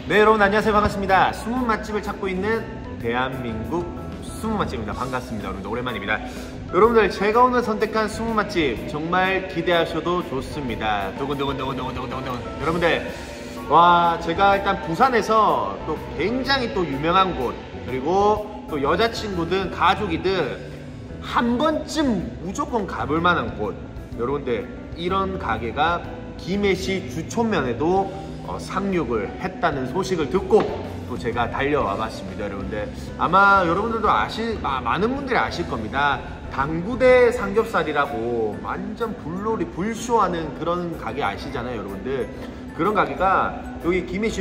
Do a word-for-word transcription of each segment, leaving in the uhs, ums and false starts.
네, 여러분 안녕하세요. 반갑습니다. 숨은 맛집을 찾고 있는 대한민국 숨은 맛집입니다. 반갑습니다. 여러분들 오랜만입니다. 여러분들 제가 오늘 선택한 숨은 맛집 정말 기대하셔도 좋습니다. 두근두근두근두근두근두근. 여러분들 와, 제가 일단 부산에서 또 굉장히 또 유명한 곳, 그리고 또 여자친구든 가족이든 한 번쯤 무조건 가볼 만한 곳, 여러분들 이런 가게가 김해시 주촌면에도 어, 상륙을 했다는 소식을 듣고 또 제가 달려와 봤습니다. 여러분들 아마 여러분들도 아실, 아, 많은 분들이 아실 겁니다. 당구대 삼겹살이라고 완전 불놀이 불쇼하는 그런 가게 아시잖아요. 여러분들 그런 가게가 여기 김해시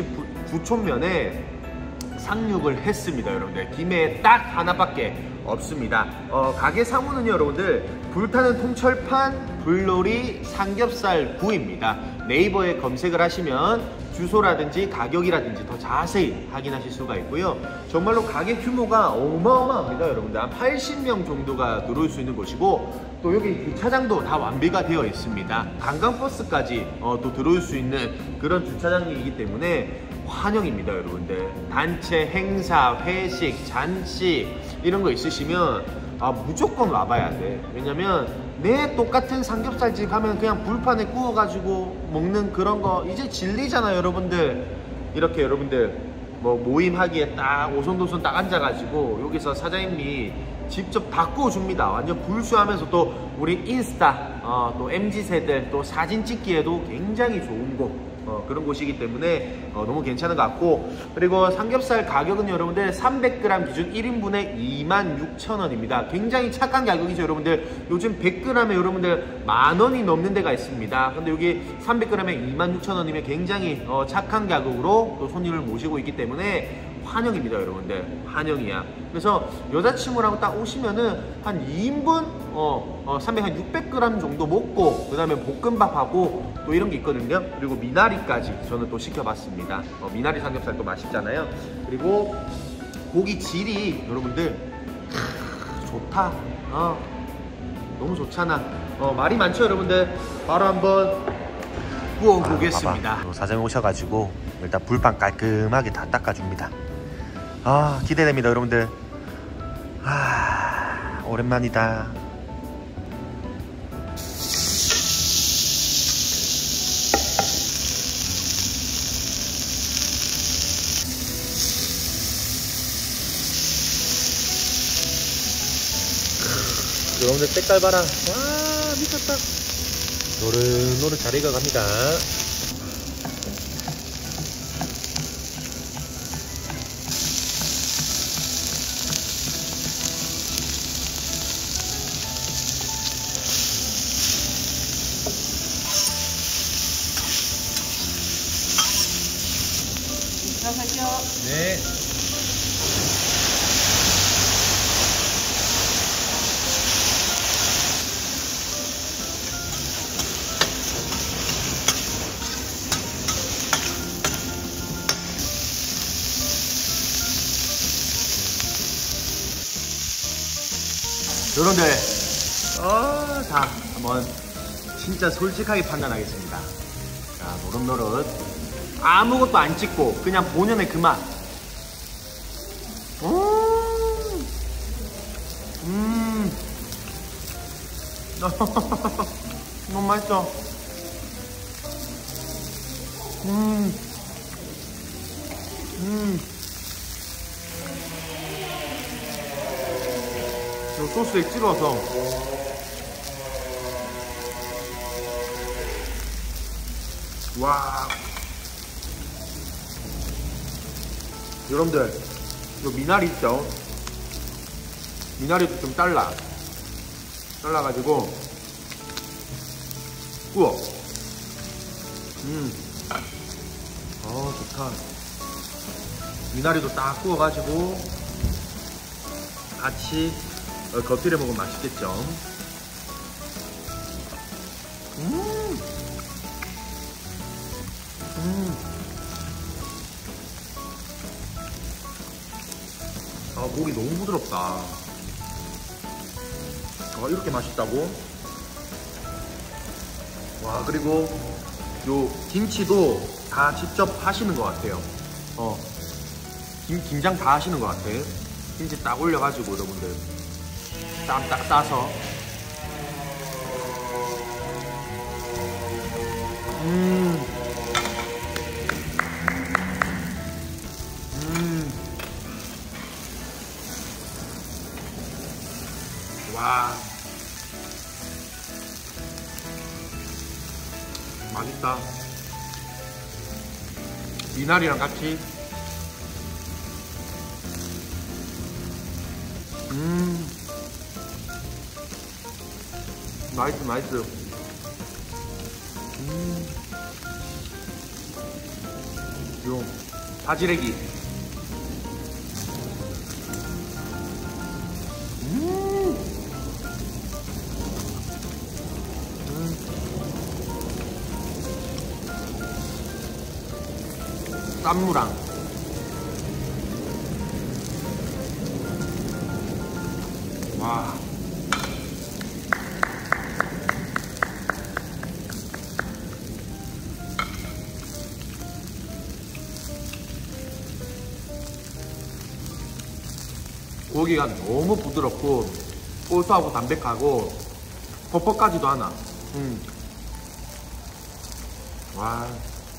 주촌면에 상륙을 했습니다. 여러분들 김해에 딱 하나밖에 없습니다. 어, 가게 상호는요 여러분들 불타는 통철판 불놀이 삼겹살 구입니다. 네이버에 검색을 하시면 주소라든지 가격이라든지 더 자세히 확인하실 수가 있고요. 정말로 가게 규모가 어마어마합니다. 여러분들 한 팔십 명 정도가 들어올 수 있는 곳이고, 또 여기 주차장도 다 완비가 되어 있습니다. 관광버스까지 어, 또 들어올 수 있는 그런 주차장이기 때문에 환영입니다. 여러분들 단체 행사, 회식, 잔치 이런 거 있으시면 아, 무조건 와봐야 돼. 왜냐면 내 똑같은 삼겹살집 가면 그냥 불판에 구워가지고 먹는 그런 거 이제 진리잖아요. 여러분들 이렇게 여러분들 뭐 모임하기에 딱 오손도손 딱 앉아가지고 여기서 사장님이 직접 다 구워줍니다. 완전 불쇼하면서 또 우리 인스타 어, 또 엠지세들 또 사진 찍기에도 굉장히 좋은 곳, 어, 그런 곳이기 때문에 어, 너무 괜찮은 것 같고, 그리고 삼겹살 가격은 여러분들 삼백 그램 기준 일 인분에 이만 육천 원입니다. 굉장히 착한 가격이죠. 여러분들 요즘 백 그램에 여러분들 만 원이 넘는 데가 있습니다. 근데 여기 삼백 그램에 이만 육천 원이면 굉장히 어, 착한 가격으로 또 손님을 모시고 있기 때문에 환영입니다. 여러분들 환영이야. 그래서 여자친구랑 딱 오시면은 한 이 인분 어, 어 삼백, 한 육백 그램 정도 먹고 그 다음에 볶음밥하고 또 이런 게 있거든요. 그리고 미나리까지 저는 또 시켜봤습니다. 어, 미나리 삼겹살 또 맛있잖아요. 그리고 고기 질이 여러분들 크, 좋다. 어, 너무 좋잖아. 어, 말이 많죠. 여러분들 바로 한번 구워보겠습니다. 아, 사장님 오셔가지고 일단 불판 깔끔하게 다 닦아줍니다. 아, 기대됩니다. 여러분들 아, 오랜만이다. 여러분들 색깔 봐라. 와, 미쳤다. 노릇노릇 잘 익어갑니다. 네. 여러분들 어, 자 한번 진짜 솔직하게 판단하겠습니다. 자, 노릇노릇 아무것도 안 찍고 그냥 본연의 그 맛. 음, 음. 너무 맛있어. 음, 음. 이 소스에 찍어서 와, 여러분들 이 미나리 있죠? 미나리도 좀 잘라 잘라가지고 구워. 음, 어 좋다. 미나리도 딱 구워가지고 같이 어, 겉들여 먹으면 맛있겠죠. 음, 음. 아, 고기 너무 부드럽다. 아, 이렇게 맛있다고? 와, 그리고 요 김치도 다 직접 하시는 것 같아요. 어 김, 김장 다 하시는 것 같아. 김치 딱 올려가지고 여러분들 쌈 딱 싸서 음, 음, 와, 맛있다. 미나리랑 같이, 음, 맛있어, 맛있어. 음, 요 바지래기. 음, 음, 쌈무랑. 와. 고기가 너무 부드럽고 고소하고 담백하고 퍽퍽하지도 않아. 음. 와,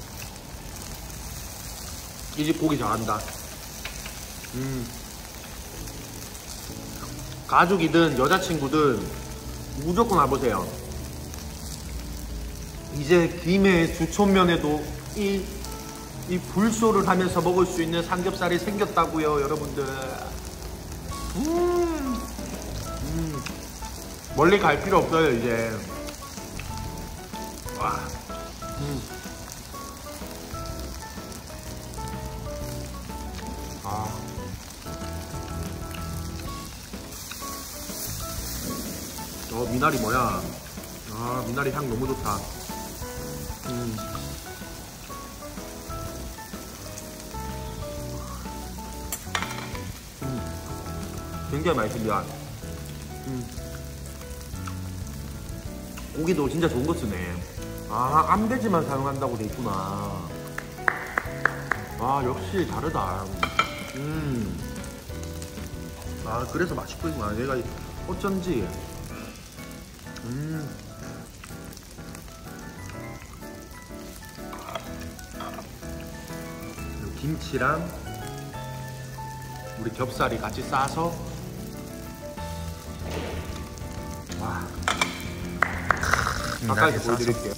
이 집 고기 잘한다. 음. 가족이든 여자친구든 무조건 와보세요. 이제 김해 주촌면에도 이, 이 불소를 하면서 먹을 수 있는 삼겹살이 생겼다고요, 여러분들. 음, 음. 멀리 갈 필요 없어요, 이제. 와. 음. 아. 어, 미나리 뭐야? 아, 미나리 향 너무 좋다. 음. 음. 굉장히 맛있습니다. 음. 고기도 진짜 좋은 거 쓰네. 아, 암돼지만 사용한다고 돼 있구나. 아, 역시 다르다. 음. 아, 그래서 맛있구나. 내가 어쩐지. 음. 김치랑 우리 겹살이 같이 싸서. 와. 가까이서 보여드릴게요.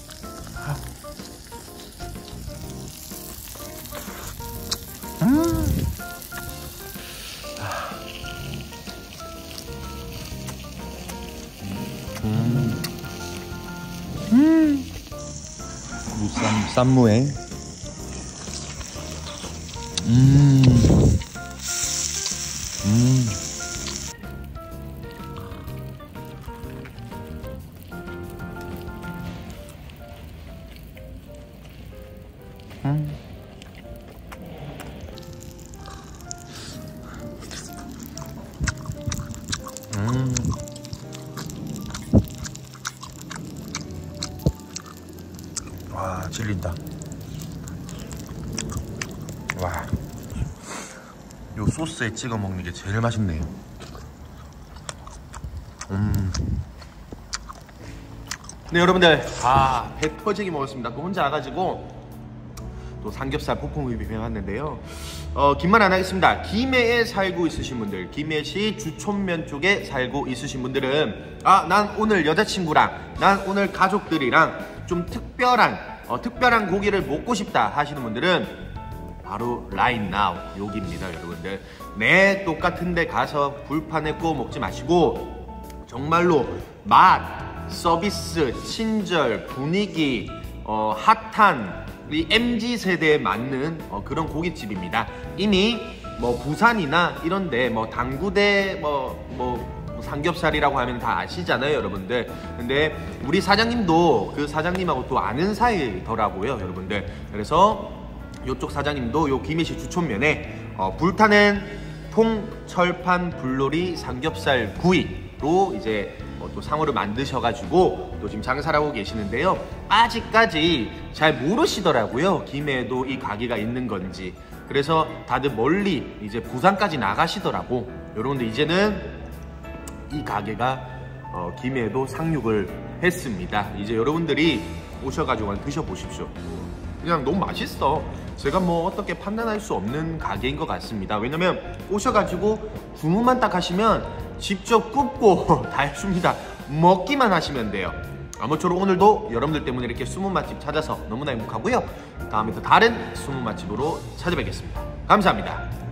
음. 음. 음. 쌈, 쌈무에. 음. 음. 음. 음. 와, 질린다. 와, 요 소스에 찍어 먹는 게 제일 맛있네요. 음. 네, 여러분들, 아, 배 터지게 먹었습니다. 또 혼자 와가지고 또 삼겹살 폭풍 비벼봤는데요. 어, 긴 말 안 하겠습니다. 김해에 살고 있으신 분들, 김해시 주촌면 쪽에 살고 있으신 분들은, 아, 난 오늘 여자친구랑, 난 오늘 가족들이랑 좀 특별한, 어, 특별한 고기를 먹고 싶다 하시는 분들은 바로 right now 여기입니다, 여러분들. 네, 똑같은 데 가서 불판에 구워 먹지 마시고 정말로 맛, 서비스, 친절, 분위기, 어, 핫한 이 엠지 세대에 맞는 어, 그런 고깃집입니다. 이미 뭐 부산이나 이런데 뭐 당구대 뭐, 뭐 삼겹살이라고 하면 다 아시잖아요, 여러분들. 근데 우리 사장님도 그 사장님하고 또 아는 사이더라고요, 여러분들. 그래서 요쪽 사장님도 요 김해시 주촌면에 어, 불타는 통철판 불놀이 삼겹살 구이로 이제 어, 또 상호를 만드셔가지고 또 지금 장사를 하고 계시는데요. 아직까지 잘 모르시더라고요, 김해에도 이 가게가 있는 건지. 그래서 다들 멀리 이제 부산까지 나가시더라고. 여러분들 이제는 이 가게가 어, 김해에도 상륙을 했습니다. 이제 여러분들이 오셔가지고 드셔보십시오. 그냥 너무 맛있어. 제가 뭐 어떻게 판단할 수 없는 가게인 것 같습니다. 왜냐면 오셔가지고 주문만 딱 하시면 직접 굽고 다 해줍니다. 먹기만 하시면 돼요. 아무쪼록 오늘도 여러분들 때문에 이렇게 숨은 맛집 찾아서 너무나 행복하고요. 다음에 또 다른 숨은 맛집으로 찾아뵙겠습니다. 감사합니다.